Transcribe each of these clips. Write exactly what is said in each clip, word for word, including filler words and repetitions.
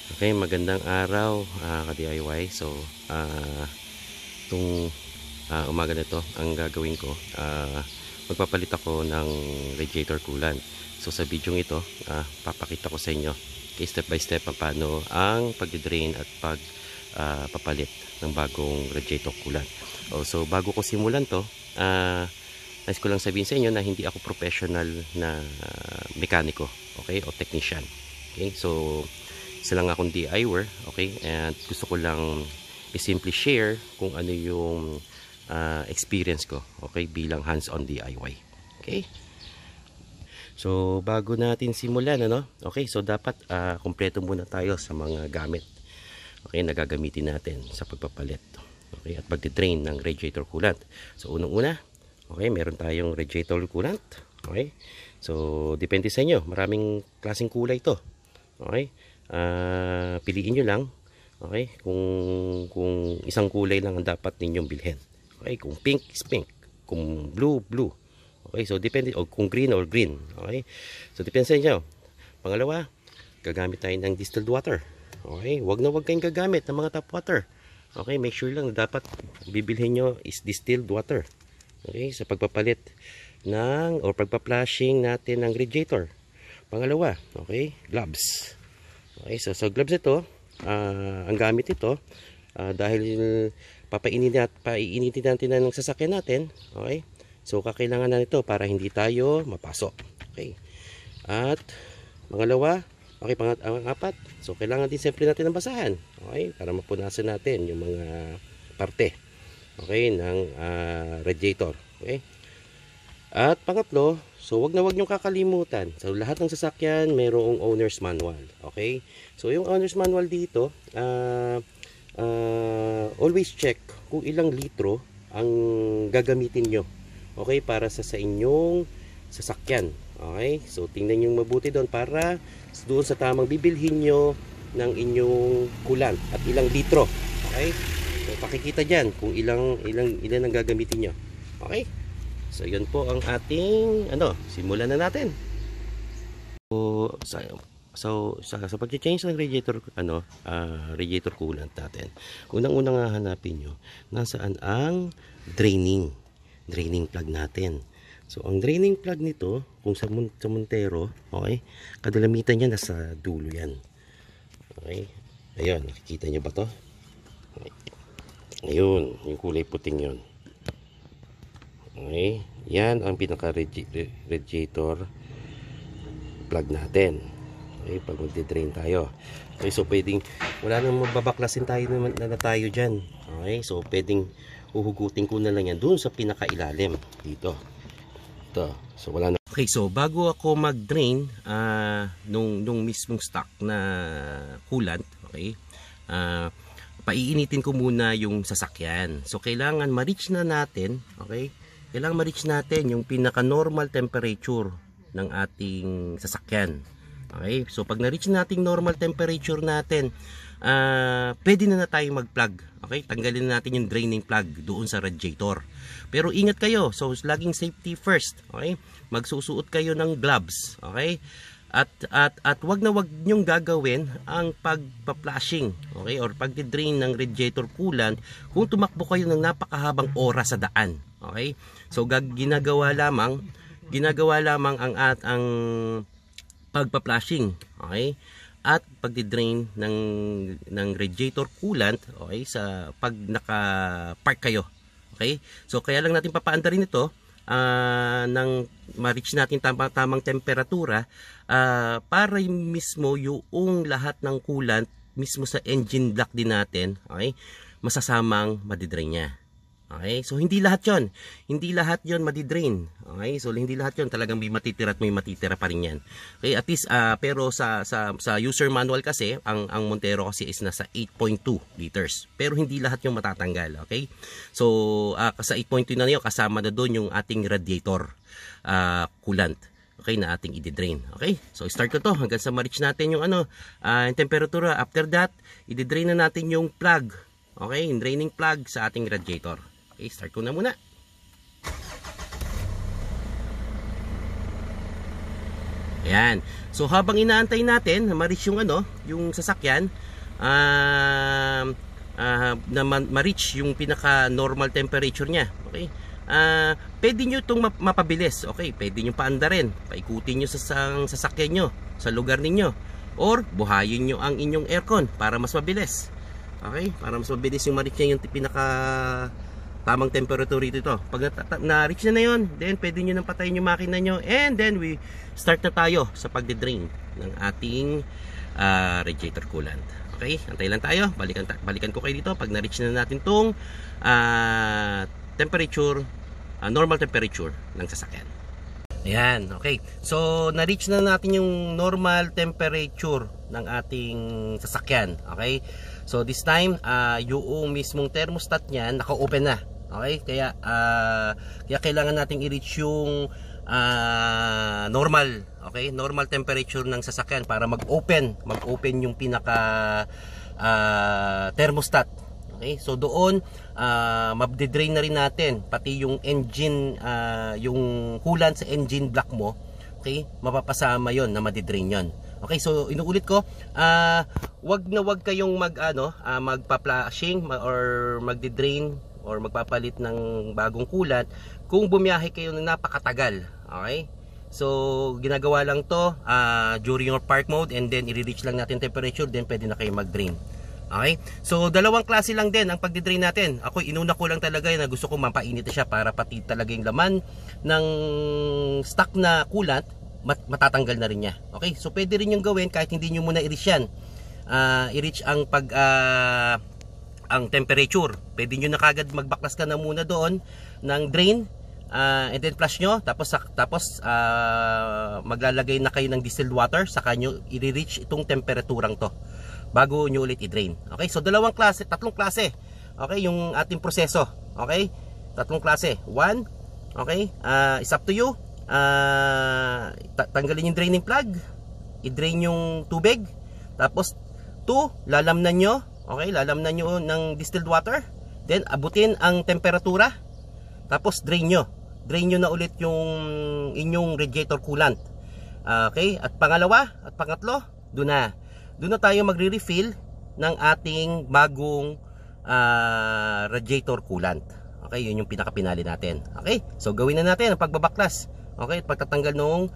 Okay, magandang araw, uh, ka-D I Y. So, uh, itong uh, umaga na ito, ang gagawin ko, uh, magpapalit ako ng radiator coolant. So, sa video ito, uh, papakita ko sa inyo, okay, step by step, paano ang pag-drain at pagpapalit uh, ng bagong radiator coolant. Oh, so, bago ko simulan to, uh, nais ko lang sabihin sa inyo na hindi ako professional na uh, mekaniko, okay, o technician. Okay, so, isa lang akong D I Y, okay, and gusto ko lang i-simply share kung ano yung uh, experience ko, okay, bilang hands-on D I Y. Okay, so bago natin simulan, ano, okay, so dapat uh, kumpleto muna tayo sa mga gamit, okay, na gagamitin natin sa pagpapalit, okay, at pagtitrain ng radiator coolant. So unang-una, okay, meron tayong radiator coolant, okay, so depende sa inyo, maraming klaseng kulay ito, okay. Uh, piliin nyo lang, okay, kung kung isang kulay lang ang dapat ninyong bilhin, okay, kung pink is pink, kung blue blue, okay, so depende, o kung green or green, okay, so depende sa inyo. Pangalawa, gagamit tayo ng distilled water, okay, wag na wag kayong gagamit ng mga tap water, okay, make sure lang na dapat bibilhin nyo is distilled water, okay, sa pagpapalit ng or pagpa-flushing natin ng radiator. Pangalawa, okay, gloves. Okay, so, so gloves ito, uh, ang gamit ito, uh, dahil papainitin at paiinitin natin ng sasakyan natin, okay, so kakailangan na ito para hindi tayo mapasok, okay, at pangalawa, okay, pangat, ang apat, so kailangan din siyempre natin ng basahan, okay, para mapunasan natin yung mga parte, okay, ng uh, radiator, okay. At pangatlo, so wag na wag niyong kakalimutan. So lahat ng sasakyan mayroong owner's manual, okay? So yung owner's manual dito, uh, uh, always check kung ilang litro ang gagamitin nyo, okay, para sa sa inyong sasakyan, okay? So tingnan niyo mabuti doon para doon sa tamang bibilhin nyo ng inyong coolant at ilang litro, okay? So pakikita diyan kung ilang ilang ilan ang gagamitin nyo, okay? So yun po ang ating ano, simulan na natin. So sa so, sa, sa pag-change ng radiator ano, uh, radiator coolant natin. Unang-unang nga hanapin niyo nasaan ang draining draining plug natin. So ang draining plug nito, kung sa, sa Montero, okay, kadalamitan niya nasa dulo yan. Okay? Ayun, nakikita niyo ba 'to? Okay. Ayun, yung kulay puting 'yon. Okay, yan ang pinaka radiator plug natin. Okay, pag magde-drain tayo. Okay, so pwedeng wala nang mababaklasin tayo na, na tayo diyan. Okay, so pwedeng uhugutin ko na lang yan doon sa pinakailalim dito. Ito. So wala na. Okay, so bago ako mag-drain uh, nung nung mismong stock na coolant, okay? Uh, paiinitin ko muna yung sasakyan. So kailangan ma-reach na natin, okay? Kailangan ma-reach natin yung pinaka-normal temperature ng ating sasakyan. Okay? So, pag na-reach natin normal temperature natin, uh, pwede na na tayong mag-plug. Okay? Tanggalin na natin yung draining plug doon sa radiator. Pero ingat kayo. So, laging safety first. Okay? Magsusuot kayo ng gloves. Okay? At, at, at wag na wag nyong gagawin ang pagpa-flushing, okay? Or pag-drain ng radiator coolant kung tumakbo kayo ng napakahabang oras sa daan. Okay? So gag ginagawa lamang, ginagawa lamang ang at ang pagpa-flushing, okay? At pagdi-drain ng ng radiator coolant, okay, sa pag naka-park kayo. Okay? So kaya lang natin papaandarin ito uh, nang ma-reach natin tamang tamang temperatura uh, para mismo yung lahat ng coolant mismo sa engine block din natin, okay, masasamang madidrain niya. Okay, so hindi lahat yon, hindi lahat yon madidrain. Okay, so hindi lahat yon talagang may matitira at may matitira pa rin yan. Okay, at least uh, pero sa sa sa user manual kasi ang ang Montero kasi is nasa eight point two liters. Pero hindi lahat yung matatanggal. Okay, so uh, sa eight point two na niyo kasama na doon yung ating radiator uh, coolant. Okay, na ating i-drain. Okay, so start ko to hanggang sa ma-reach natin yung ano, uh, yung temperatura. After that, i-drain na natin yung plug. Okay, yung draining plug sa ating radiator. Okay, start ko na muna. Ayan. So habang inaantay natin na ma-reach yung ano, yung sasakyan, uh, uh, na ma-reach yung pinaka normal temperature niya. Okay? Uh, pwede nyo itong mapabilis. Okay, pwede nyo paandarin, paikutin nyo sa sang sasakyan nyo, sa lugar ninyo, or buhayin nyo ang inyong aircon para mas mabilis. Okay, para mas mabilis yung ma-reach niya yung pinaka tamang temperature dito. Pag na-reach na na yun, then pwede nyo nang patayin yung makina nyo, and then we start na tayo sa pagde-drain ng ating uh, radiator coolant. Okay, antay lang tayo, balikan, balikan ko kayo dito pag na-reach na natin tong uh, temperature, uh, normal temperature ng sasakyan. Ayan, okay. So, na-reach na natin yung normal temperature ng ating sasakyan. Okay. So, this time, uh, yung mismong thermostat niyan, naka-open na. Okay. Kaya, uh, kaya kailangan nating i-reach yung uh, normal. Okay. Normal temperature ng sasakyan para mag-open. Mag-open yung pinaka uh, thermostat. Okay, so doon uh, mabde-drain na rin natin pati yung engine, uh, yung coolant sa engine block mo. Okay, mapapasama yon na made-drain yon. Okay, so inuulit ko, uh, wag na wag kayong mag ano, uh, magpa-flashing or magde-drain or magpapalit ng bagong coolant kung bumiyahe kayo ng napakatagal. Okay, so ginagawa lang to uh, during your park mode, and then i-reach lang natin temperature, then pwede na kayo mag-drain. Okay? So, dalawang klase lang din ang pagdi-drain natin. Ako, inuna ko lang talaga na gusto ko mapainit siya para pati talaga yung laman ng stock na coolant mat matatanggal na rin niya. Okay? So, pwede rin yung gawin kahit hindi nyo muna i-reach yan. Uh, i-reach ang pag uh, ang temperature. Pwede nyo na kagad magbaklas ka na muna doon ng drain, uh, and then flush nyo. Tapos, tapos uh, maglalagay na kayo ng distilled water. Saka nyo i-reach itong temperaturang to bago nyo ulit i-drain. Okay, so dalawang klase, tatlong klase. Okay, yung ating proseso. Okay, tatlong klase. One, okay, uh, it's up to you. Uh, tanggalin yung draining plug, i-drain yung tubig. Tapos, two, lalamnan nyo. Okay, lalamnan nyo ng distilled water. Then, abutin ang temperatura. Tapos, drain nyo. Drain nyo na ulit yung inyong radiator coolant. Okay, at pangalawa, at pangatlo, doon na. Doon na tayo magre-refill ng ating bagong uh, radiator coolant. Okay, yun yung pinaka-pinali natin. Okay, so gawin na natin ang pagbabaklas. Okay, at pagtatanggal ng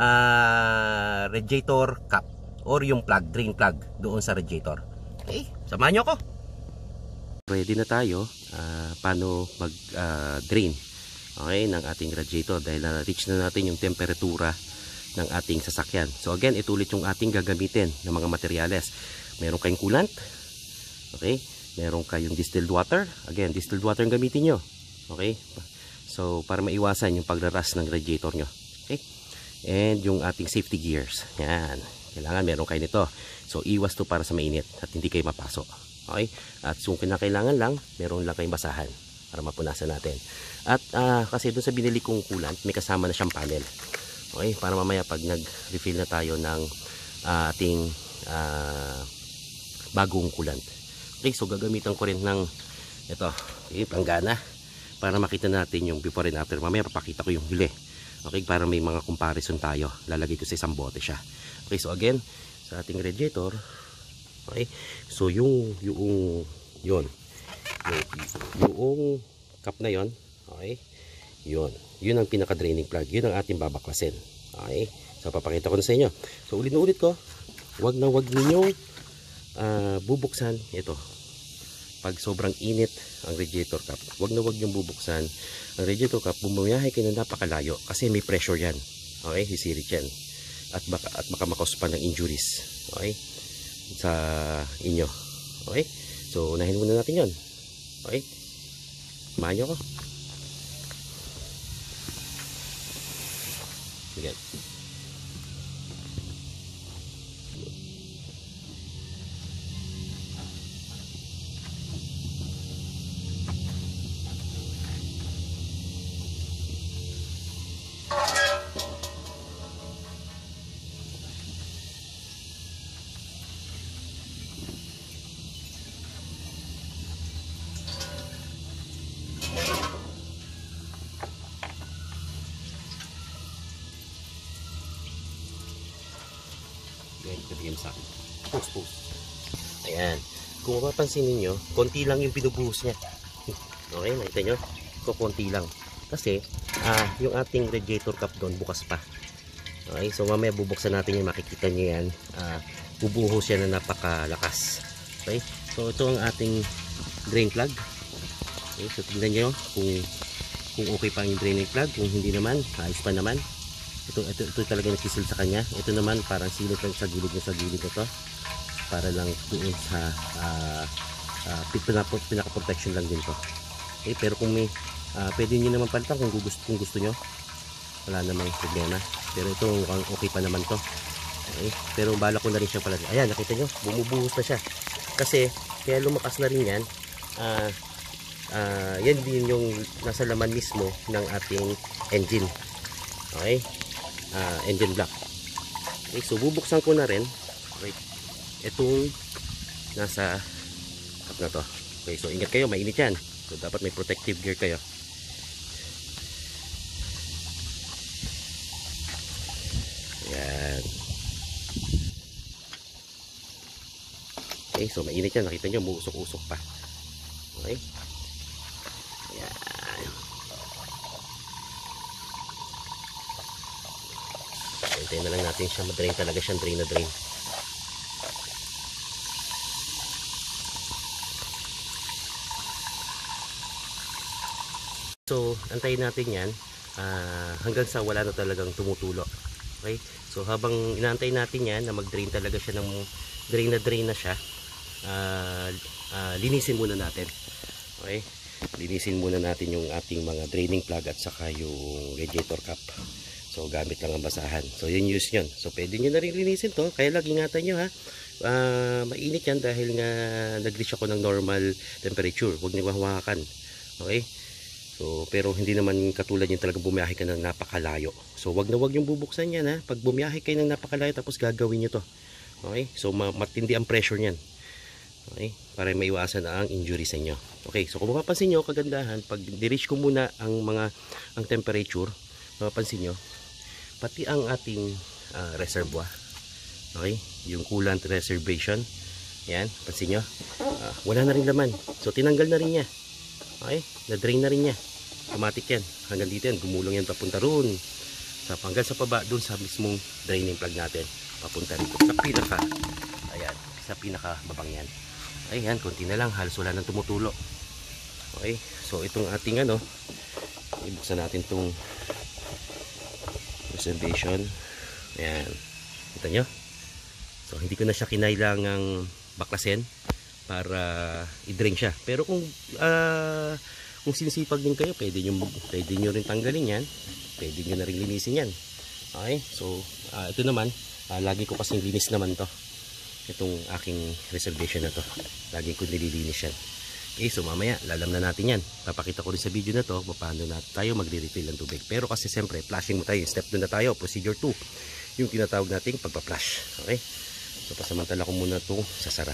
uh, radiator cap or yung plug, drain plug doon sa radiator. Okay, samahan nyo ako. Ready na tayo uh, paano mag-drain uh, okay, ng ating radiator dahil na-reach na natin yung temperatura ng ating sasakyan. So again, ito ulit yung ating gagamitin ng mga materyales. Meron kayong coolant, okay? Meron kayong distilled water. Again, distilled water ang gamitin nyo. Okay? So para maiwasan yung pagraras ng radiator nyo. Okay? And yung ating safety gears. Yan. Kailangan meron kayo nito. So iwas to para sa mainit at hindi kayo mapasok. Okay? At so kinakailangan lang, meron lang kayong basahan para mapunasan natin. At uh, kasi doon sa binili kong coolant, may kasama na siyang panel. Okay, para mamaya pag nag-refill na tayo ng uh, ating uh, bagong coolant. Okay, so gagamitan ko rin ng ito, okay, panggana para makita natin yung before and after. Mamaya papakita ko yung huli. Okay, para may mga comparison tayo. Lalagay ko sa isang bote siya. Okay, so again, sa ating radiator, okay, so yung yung yun, yung, yung cup na yon, okay, yun. Yun ang pinaka-draining plug. Yun ang ating babaklasin. Okay? So, papakita ko na sa inyo. So, ulit na ulit ko. Huwag na huwag ninyong uh, bubuksan ito. Pag sobrang init ang radiator cap, huwag na huwag niyong bubuksan ang radiator cap. Bumiyahe kayo na napakalayo kasi may pressure yan. Okay? Hisirit yan. At baka, at baka makause pa ng injuries. Okay? Sa inyo. Okay? So, unahin muna natin yun. Okay? Samahan niyo ko. Again. Ayan sa akin. Post, post. Ayan. Kung mapapansin niyo, konti lang yung binubuhos niya. Okay, nakita nyo? So, konti lang. Kasi, ah, yung ating radiator cap doon, bukas pa. Okay, so mamaya bubuksan natin yan, makikita nyo yan. Ah, bubuhos yan na napakalakas. Okay, so ito ang ating drain plug. Okay, so tingnan nyo kung, kung okay pa yung draining plug. Kung hindi naman, ayos pa naman. Ito, ito, ito talaga nagsisil sa kanya. Ito naman parang silip lang sa gilid niya, sa gilid ito. Para lang doon sa uh, uh, pinaka-protection lang din to. Okay, pero kung may uh, pwede nyo naman palitan kung gusto, kung gusto nyo, wala namang problema. Pero ito okay pa naman to. Okay, pero bala ko na rin siya palitan. Ayan, nakita nyo, bumubuhos na siya. Kasi kaya lumakas na rin yan, uh, uh, yan din yung nasa laman mismo ng ating engine. Okay, uh, engine block. Okay, so bubuksan ko na rin. Okay, itong nasa cup na to. Okay, so ingat kayo, mainit yan. So dapat may protective gear kayo. Ayan. Okay, so mainit yan. Nakita nyo, muusok-usok pa. Okay. Ayan. Hintayin na lang natin siya madrain, talaga siyang drain na drain. So, antayin natin yan uh, hanggang sa wala na talagang tumutulo. Okay? So, habang inaantay natin yan na mag-drain talaga siya ng drain na drain na siya, uh, uh, linisin muna natin. Okay? Linisin muna natin yung ating mga draining plug at saka yung radiator cap. So, gamit lang ang basahan. So, yun use yun. So, pwede nyo na rin linisin to. Kaya lang, ingatan nyo ha. Uh, mainit yan dahil nga nag-reach ako ng normal temperature. Huwag nyo mahawakan. Okay? So, pero hindi naman katulad yung talaga bumiyahe ka ng napakalayo. So, wag na wag yung bubuksan yan ha. Pag bumiyahe kayo ng napakalayo tapos gagawin nyo to. Okay? So, matindi ang pressure nyan. Okay? Para maiwasan ang injury sa inyo. Okay? So, kung mapapansin nyo, kagandahan, pag di-reach ko muna ang mga ang temperature, mapapansin nyo, pati ang ating uh, reservoir. Okay? Yung coolant reservation. Yan. Pansin nyo. Uh, wala na rin laman. So, tinanggal na rin niya. Okay, na-drain na rin niya. Automatic yan. Hanggang dito yan, gumulong yan papunta roon. Sa hanggang sa baba, doon sa mismong draining plug natin. Papunta rito. Sa pinaka, ayan, sa pinaka babang yan. Ayan, konti na lang. Halos wala nang tumutulo. Okay, so itong ating ano, ibuksan natin itong reservation. Ayan. Kita nyo? So, hindi ko na siya kinailangang baklasin para i-drain siya. Pero kung uh, kung sinisipag din kayo, pwede nyo, pwede nyo rin tanggalin yan. Pwede nyo na rin linisin yan. Okay? So, uh, ito naman, uh, lagi ko kasing linis naman to. Itong aking reservation na to. Lagi ko nililinis yan. Okay, so mamaya, lalam na natin yan. Papakita ko rin sa video na to, paano na tayo magre-refill ng tubig. Pero kasi siyempre, flushing mo tayo. Step two na tayo, procedure two. Yung tinatawag nating pagpa-flush. Okay? So, pasamantala ko muna itong sasara.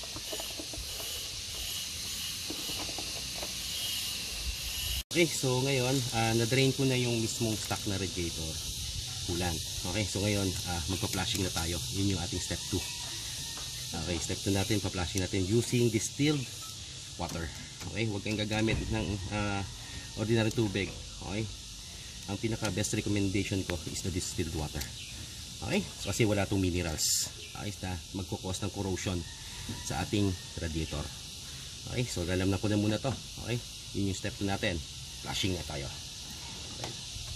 Okay, so ngayon, uh, na-drain ko na yung mismong stock na radiator coolant. Okay, so ngayon, uh, magpa-flushing na tayo. Yun yung ating step two. Okay, step two natin, pa-flushing natin using distilled water. Okay, huwag kayong gagamit ng uh, ordinary tubig. Okay, ang pinaka-best recommendation ko is the distilled water. Okay, so kasi wala itong minerals. Okay, na magkukos ng corrosion sa ating radiator. Okay, so lalam na ko na muna to. Okay, yun yung step two natin. Flushing na tayo. Okay.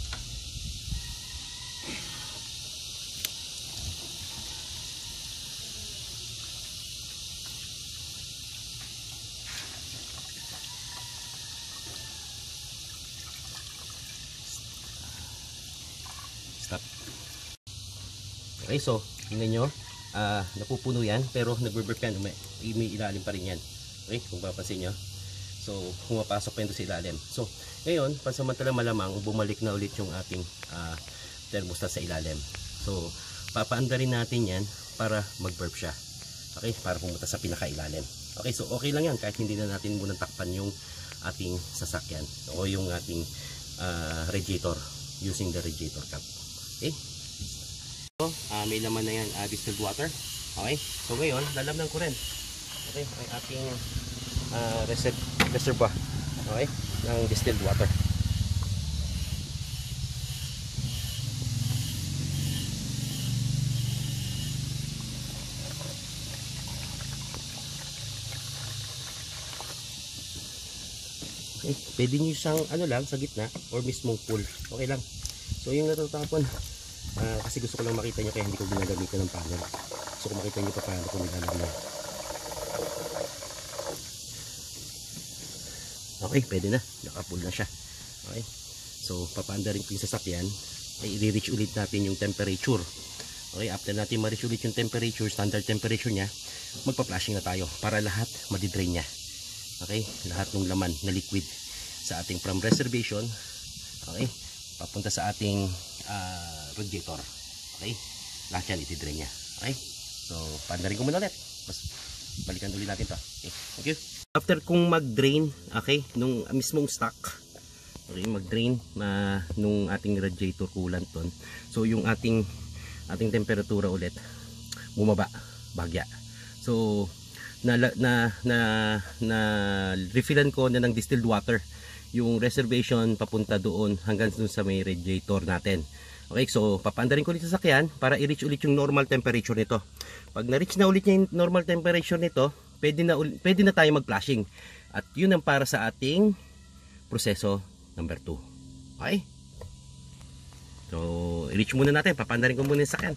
Stop. Okay, so tingnan nyo, uh, napupuno yan pero nagbe-burp yan, may, may ilalim pa rin yan. Okay, kung papansin nyo. So, pumapasok pa ito sa ilalim. So, ngayon, pansamantala malamang bumalik na ulit yung ating uh, thermostat sa ilalim. So, papaanda rin natin yan para mag-burp siya. Okay, para pumunta sa pinakailalim. Okay, so okay lang yan kahit hindi na natin munang takpan yung ating sasakyan o yung ating uh, radiator using the radiator cap. Okay. So, uh, may laman na yan, uh, distilled water. Okay? So ngayon, lalamnan ko rin. Okay, ang ating uh, reserve, reservoir. Okay? Ng distilled water. Okay, pwede nyo siyang ano lang sa gitna or mismong pool. Okay lang. So yung natatapon, uh, kasi gusto ko lang makita nyo kaya hindi ko ginagamitan ng panel. Gusto ko makita nyo pa paano kung nilalagyan. Okay, pwede na. Naka-pool na siya. Okay. So papaanda rin ko yung sasakyan. Ay i-reach ulit natin yung temperature. Okay, after natin ma-reach ulit yung temperature, standard temperature niya, magpa-flashing na tayo para lahat madidrain niya. Okay, lahat ng laman na liquid sa ating from reservation, okay, papunta sa ating uh, radiator. Okay, lahat yan itidrain niya. Okay, so pandarin ko muna ulit. Mas balikan ulit natin to. Okay, thank you. After kung mag-drain, okay, nung mismong stock, okay, mag-drain na nung ating radiator coolant ton. So yung ating ating temperatura ulit bumaba, bagya. So na na na, na refillan ko na ng distilled water yung reservation papunta doon hanggang doon sa may radiator natin. Okay, so papaandarin ko ulit sa sakyan para i-reach ulit yung normal temperature nito. Pag na-reach na ulit niya yung normal temperature nito, pwede na pwede na tayo mag-flashing. At yun ang para sa ating proseso number two. Okay? So i-reach muna natin, papaandarin ko muna yung sakyan.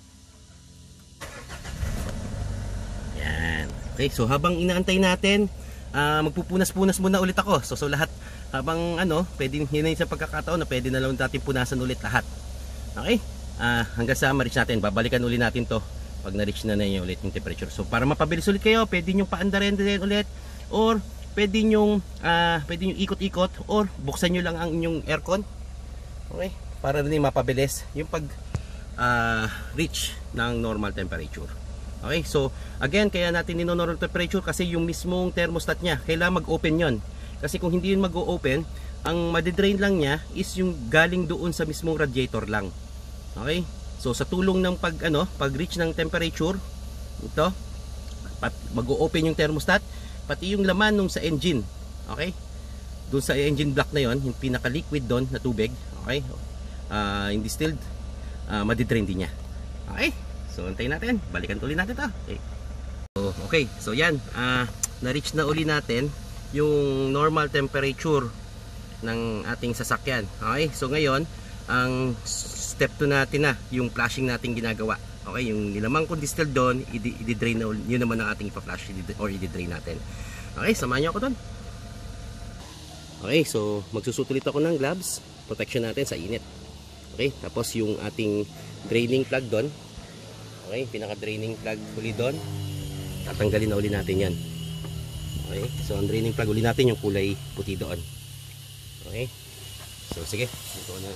Okay, so habang inaantay natin, uh, magpupunas-punas muna ulit ako. So, so lahat, habang ano, pwede yun na sa pagkakataon na pwede na lang natin punasan ulit lahat. Okay, uh, hanggang sa ma-reach natin, babalikan ulit natin to pag na-reach na na yun ulit yung temperature. So para mapabilis ulit kayo, pwede nyo paandarin din ulit, or pwede nyo, uh, pwede nyo ikot-ikot, or buksan nyo lang ang inyong aircon. Okay, para din mapabilis yung pag uh, reach ng normal temperature. Okay, so again, kaya natin nino-normal temperature kasi yung mismong thermostat niya, kailangan mag-open yon. Kasi kung hindi yun mag-open, ang madidrain lang niya is yung galing doon sa mismong radiator lang. Okay, so sa tulong ng pag, ano, pag-reach ng temperature, ito, mag-open yung thermostat, pati yung laman nung sa engine. Okay, doon sa engine block na yon, yung pinaka-liquid doon na tubig, okay, uh, yung distilled, uh, madidrain din niya. Okay, so antayin natin, balikan ulit natin to. Okay, so, okay, so yan, uh, na-reach na uli natin yung normal temperature ng ating sasakyan. Okay, so ngayon ang step two natin na yung flashing natin ginagawa. Okay, yung nilamang kong distilled doon, i-drain na yun naman ang ating pa-flash or i-drain natin. Okay, samahan nyo ako doon. Okay, so magsusutulit ako ng gloves, protection natin sa init. Okay, tapos yung ating draining plug doon, okay, pinaka-draining plug uli doon, tatanggalin na uli natin yan. Okay, so ang draining plug uli natin yung kulay puti doon. Okay, so sige, ito na.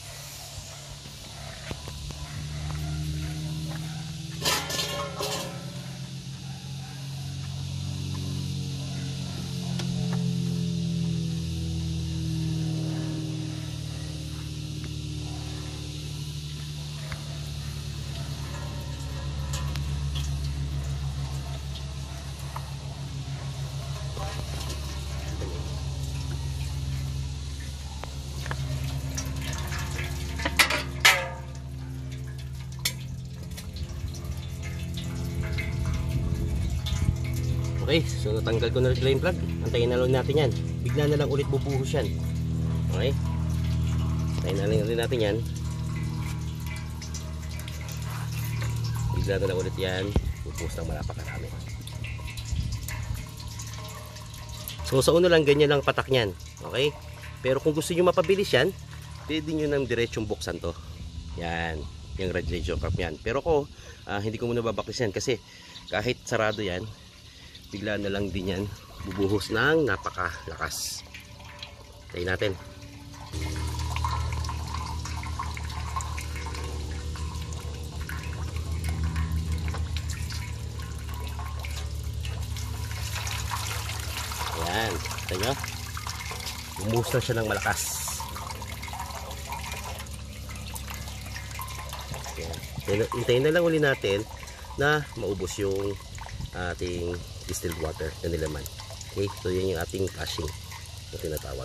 Okay, so natanggal ko na yung drain plug. Antayin na lang natin yan. Bigla na lang ulit bubuhos yan. Okay, antayin na lang natin yan. Bigla na lang ulit yan. Bubuhos ng malapakarami. So sa uno lang, ganyan lang patak yan. Okay, pero kung gusto nyo mapabilis yan, pwede nyo nang diretsong buksan to. Yan, yung radiator cap yan. Pero ko, uh, hindi ko muna babaklis yan kasi kahit sarado yan, bigla na lang din yan bubuhos ng napakalakas. Tayo natin. Ayan, kita nyo, bumuhos na siya ng malakas. Ayan. Hintayin na lang uli natin na maubos yung ating distilled water na nilaman. Okay, so yan yung ating flushing na tinatawag.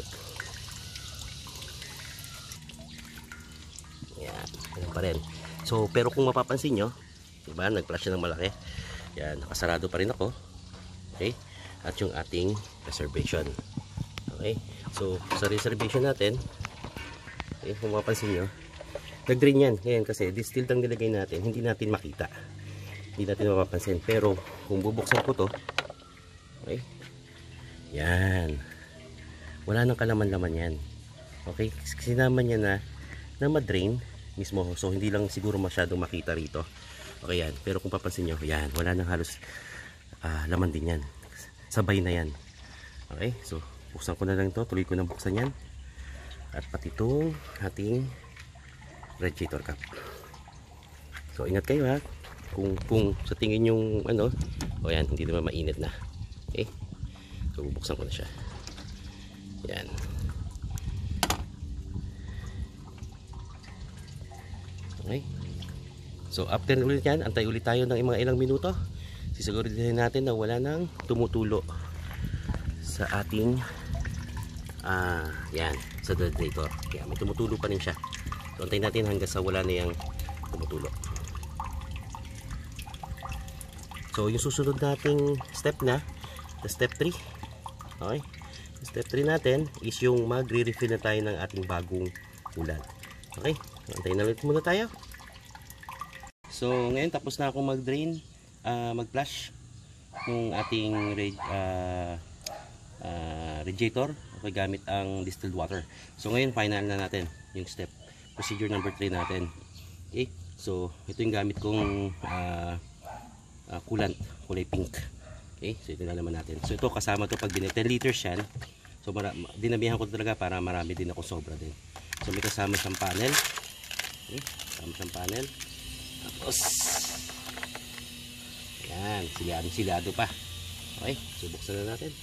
Yan, yan pa rin. So, pero kung mapapansin nyo, diba, nag-flush na ng malaki. Yan, nakasarado pa rin ako. Okay, at yung ating reservation. Okay, so sa reservation natin, okay, kung mapapansin nyo, nag-drain yan. Ngayon kasi distilled ang nilagay natin, hindi natin makita, hindi natin mapapansin. Pero kung bubuksan ko to, okay, yan, wala nang kalaman-laman yan. Okay, sinama niya na na ma-drain mismo, so hindi lang siguro masyadong makita rito. Okay yan, pero kung papansin nyo, yan, wala nang halos uh, laman din yan, sabay na yan. Okay, so buksan ko na lang to, tuloy ko na buksan yan, at pati itong ating radiator cap. So ingat kayo ha, kung, kung sa tingin yung ano, o yan, hindi naman mainit na. Okay, so bubuksan ko na siya. Yan. Okay, so after ulit yan, antay ulit tayo ng mga ilang minuto. Sisiguraduhin natin na wala nang tumutulo sa ating ah, yan, sa radiator. Kaya may tumutulo pa rin siya. So antayin natin hanggang sa wala na yung tumutulo. So yung susunod nating step na, the step three. Okay, step three natin is yung magre-refill na tayo ng ating bagong ulan. Okay, antayin na ulit muna tayo. So ngayon tapos na akong mag-drain, uh, mag-flush ng ating uh, uh, radiator, okay, gamit ang distilled water. So ngayon final na natin yung step, procedure number three natin. Okay, so ito yung gamit kong uh, uh, coolant, kulay pink. Okay, so ito na naman natin. So ito kasama to pag bin ten liters yan. So dinabihan ko talaga para marami din ako, sobra din. So may kasama siyang panel. Okay, kasama siyang panel. Tapos yan, silado silado pa. Okay, so buksan na natin.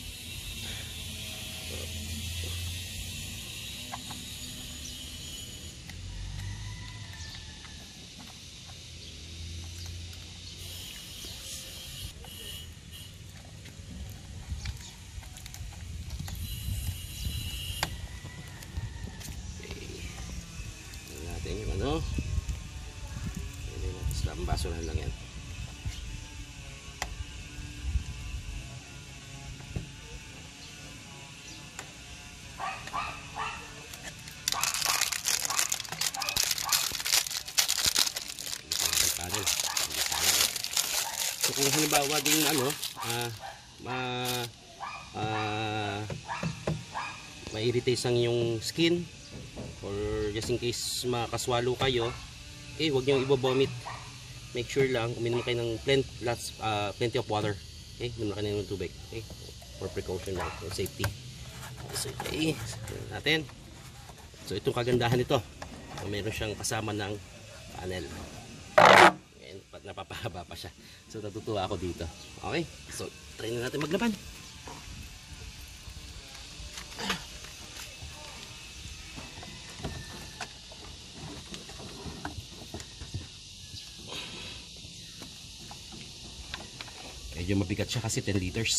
Yung ano, isang baso lang lang yan. So kung halimbawa din ano, ah, ma ah, ma-irritate ang yung skin, or just in case makaswalo kayo, eh huwag nyo ibobomit. Make sure lang uminom kayo ng plenty, lots, uh, plenty of water. Okay, uminom kayo ng tubig. Okay, for precaution lang, for safety. So okay, natin. So itong kagandahan nito, mayroon siyang kasama ng panel. Ngayon, napapahaba pa siya. So natutuwa ako dito. Okay, so try na natin maglaban. Medyo mabigat siya kasi ten liters.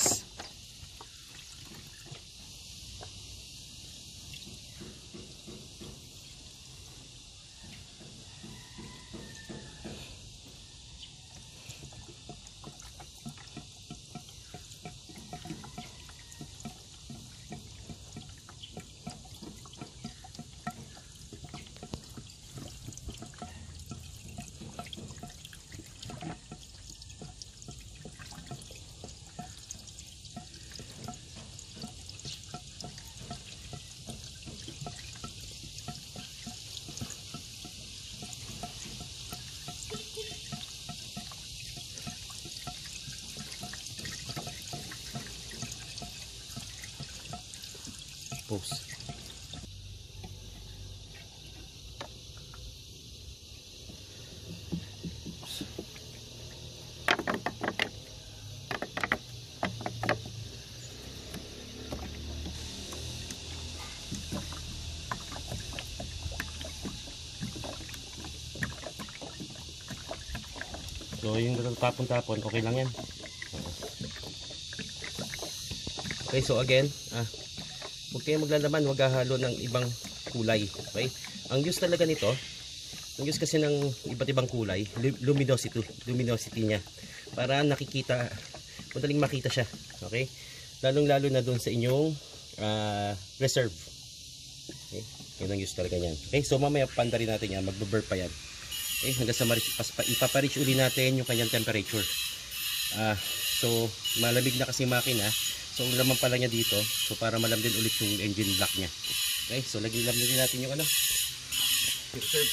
Pause. So So yung tapon-tapon, okay lang yan. Okay, so again, ah, huwag kayong maglalaman, huwag hahalo ng ibang kulay. Okay? Ang use talaga nito, ang use kasi ng iba't ibang kulay, luminosity, luminosity niya. Para nakikita, madaling makita siya. Okay? Lalong-lalo na doon sa inyong uh, reserve. Okay? Yun ang use talaga niyan. Okay? So mamaya panda rin natin yan, magbe-burp pa yan. Okay? Hanggang sa ipaparich uli natin yung kanyang temperature. Uh, so malamig na kasi makina. So ang laman pala niya dito, so para malam din ulit yung engine block niya. Okay, so lagyan lang din natin yung ano, filter.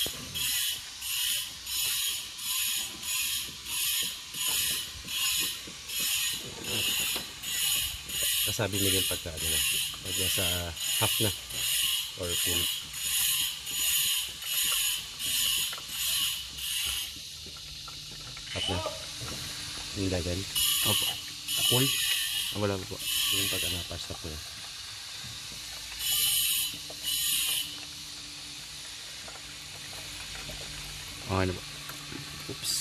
Kasabi nila yung pagka ano na, lagyan sa half na or full. Half na yung lagyan. Opo, full. Ah, wala po. Yung pag anapasta po yan. Okay na ba? Oops.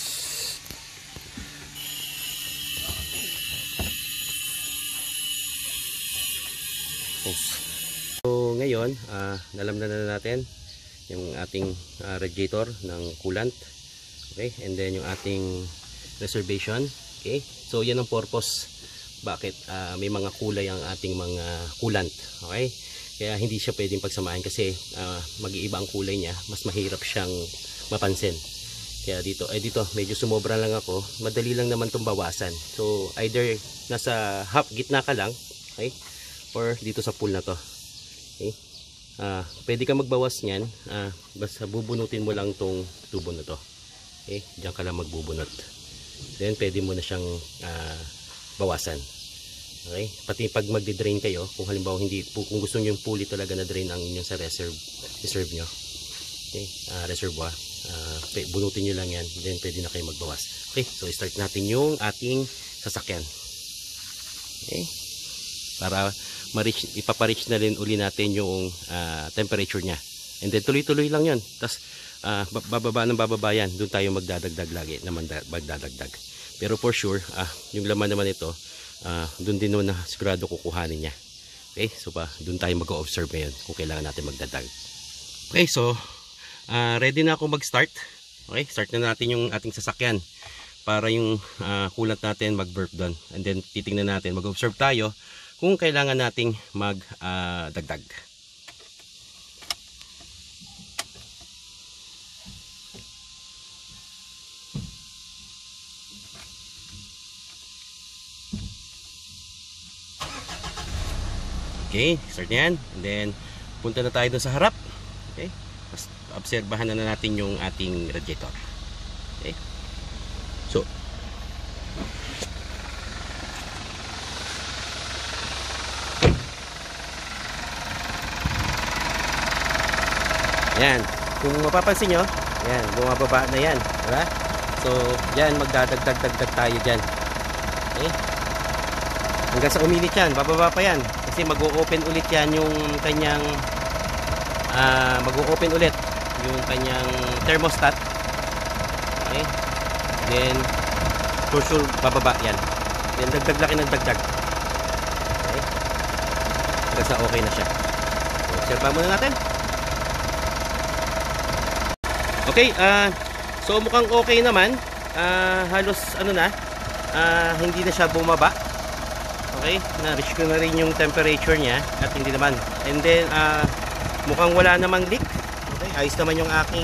Oops. So ngayon, uh, nalamnan na natin yung ating uh, radiator ng coolant. Okay, and then yung ating reservation. Okay, so yan ang purpose bakit uh, may mga kulay ang ating mga coolant. Okay, kaya hindi siya pwedeng pagsamahin kasi uh, mag-iiba ang kulay niya, mas mahirap siyang mapansin. Kaya dito ay dito medyo sumobra lang ako, madali lang naman itong bawasan. So either nasa half gitna ka lang, okay, or dito sa pool na to. Okay, uh, pwede ka magbawas niyan, uh, basta bubunutin mo lang tong tubo na to. Okay, diyan ka lang magbubunot, then pwede mo na siyang uh, bawasan. Okay, pati pag magdi-drain kayo, kung halimbawa hindi kung gusto niyo yung fully talaga na drain ang inyong sa reserve reserve niyo, okay, uh, reservoir, uh, bunutin niyo lang yan, then pwede na kayo magbawas. Okay, so start natin yung ating sasakyan. Okay, para ma-reach, ipapa-reach na rin uli natin yung uh, temperature niya, and then tuloy-tuloy lang yun. Tapos uh, bababa ng bababa yan, doon tayo magdadagdag lagi naman, magdadagdag. Pero for sure, ah, yung laman naman ito, ah, doon din naman na sigurado kukuhanin niya. Okay, so pa, doon tayo mag-observe ngayon kung kailangan natin magdadag. Okay, so ah, ready na ako mag-start. Okay, start na natin yung ating sasakyan para yung ah, coolant natin mag-burp doon. And then titingnan natin, mag-observe tayo kung kailangan nating magdagdag. Ah, Okay, start yan. And then, punta na tayo doon sa harap. Okay, mas obserbahan na, na natin yung ating radiator. Okay, so yan, kung mapapansin nyo, yan, bumababa na yan, diba? So, yan, magdadagdag-dagdag tayo dyan. Okay, hanggang sa uminit yan, bababa pa yan. Kasi mag-o-open ulit yan yung kanyang uh, mag-o-open ulit yung kanyang thermostat. Okay, then for sure bababa yan, then dagdag laki ng dagdag. Okay, hanggang sa okay na siya. So, observe muna natin. Okay, uh, so mukhang okay naman, uh, halos ano na, uh, hindi na siya bumaba. Okay, na-reach ko na rin yung temperature niya at hindi naman. And then, uh, mukhang wala namang leak. Okay, ayos naman yung aking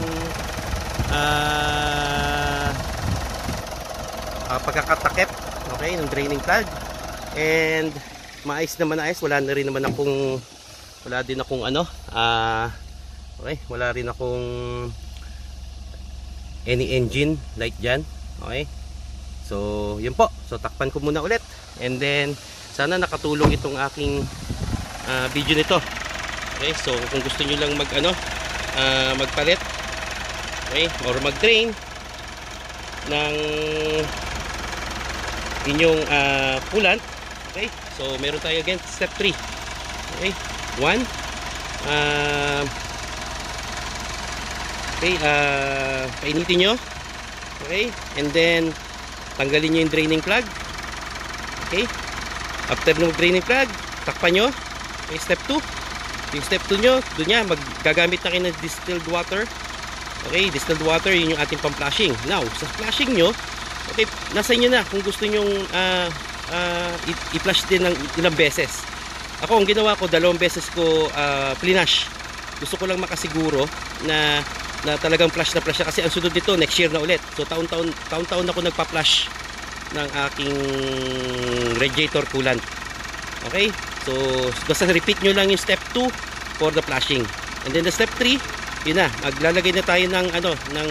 uh, uh, pagkakatakip, okay, ng draining plug. And maayos naman ayos, wala na rin naman akong, wala din akong ano, uh, okay, wala rin akong any engine light dyan. Okay, so yun po. So takpan ko muna ulit. And then, sana nakatulong itong aking uh, video nito. Okay, so kung gusto nyo lang mag ano, uh, magpalit, okay, or mag-drain ng inyong uh, coolant. Okay, so meron tayo again step three. Okay, one, uh, okay, uh, painitin nyo. Okay, and then tanggalin nyo yung draining plug. Okay? After ng draining plug, takpan nyo. Okay, step two. Yung step two nyo, doon yan, magagamit na kayo ng distilled water. Okay, distilled water, yun yung ating pang-flushing. Now, sa flushing nyo, okay, nasa inyo na kung gusto nyo uh, uh, i-flush din ng ilang beses. Ako, ang ginawa ko, dalawang beses ko uh, plinash. Gusto ko lang makasiguro na na talagang flush na flush na, kasi ang sunod nito next year na ulit. So taon-taon taon-taon ako nagpa-flush ng aking radiator coolant. Okay? So basta repeat nyo lang yung step two for the flushing. And then the step three, yun na, maglalagay na tayo ng ano, ng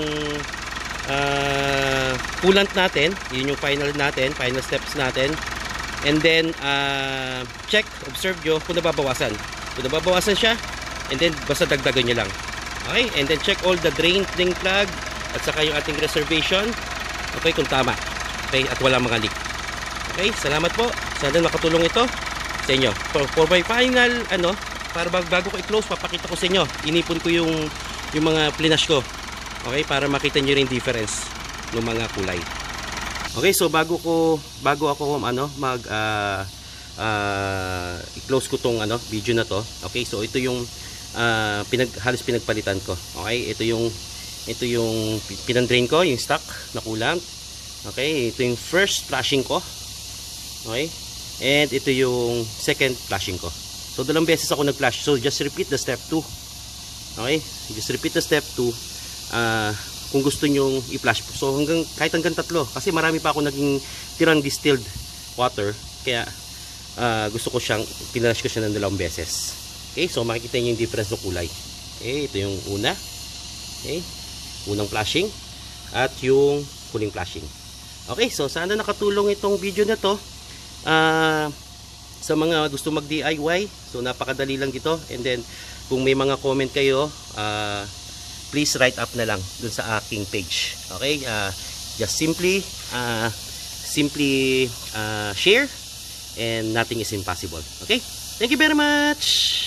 uh, coolant natin. Yun yung final natin, final steps natin. And then uh, check, observe nyo kung nababawasan. Kung nababawasan siya, and then basta dagdagan nyo lang. Okay, and then check all the drain plug at saka yung ating reservation. Okay, kung tama. Okay, at wala mga leak. Okay, salamat po. Sana makatulong ito sa inyo. For, for my final, ano, para bago ko i-close, papakita ko sa inyo. Inipon ko yung, yung mga plinash ko. Okay, para makita nyo rin difference ng mga kulay. Okay, so bago ko, bago ako, ano, mag, uh, uh, i-close ko tong, ano, video na to. Okay, so ito yung Uh, pinag, halos pinagpalitan ko. Okay, ito yung ito yung pinandrain ko, yung stock na coolant. Okay, ito yung first flushing ko. Okay, and ito yung second flushing ko. So dalawang beses ako nag-flush. So just repeat the step two. Okay, just repeat the step two uh, kung gusto nyong i-flush. So hanggang kahit hanggang tatlo, kasi marami pa ako naging tirang distilled water, kaya uh, gusto ko siyang pinrush ko siya ng dalawang beses. Okay, so makikita niyo yung difference ng kulay. Okay, ito yung una. Okay, unang flashing at yung huling flashing. Okay, so sana nakatulong itong video na to uh, sa mga gusto mag D I Y. So napakadali lang dito. And then kung may mga comment kayo, uh, please write up na lang dun sa aking page. Okay, uh, just simply uh, simply uh, share, and nothing is impossible. Okay, thank you very much.